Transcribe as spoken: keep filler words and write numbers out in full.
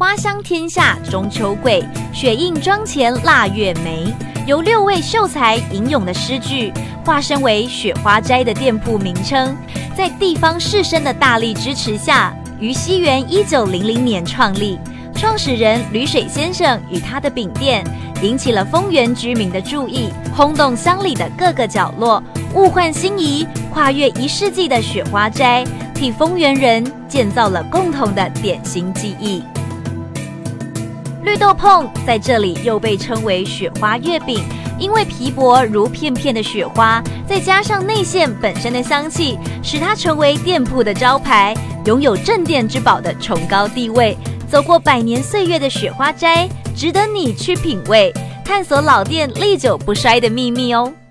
花香天下中秋桂，雪映妆前腊月梅。由六位秀才吟咏的诗句，化身为雪花斋的店铺名称。在地方士绅的大力支持下，于西元一九零零年创立。创始人吕水先生与他的饼店，引起了丰原居民的注意，轰动乡里的各个角落。物换星移，跨越一世纪的雪花斋，替丰原人建造了共同的点心记忆。绿豆椪在这里又被称为雪花月饼，因为皮薄如片片的雪花，再加上内馅本身的香气，使它成为店铺的招牌，拥有镇店之宝的崇高地位。走过百年岁月的雪花斋，值得你去品味，探索老店历久不衰的秘密哦。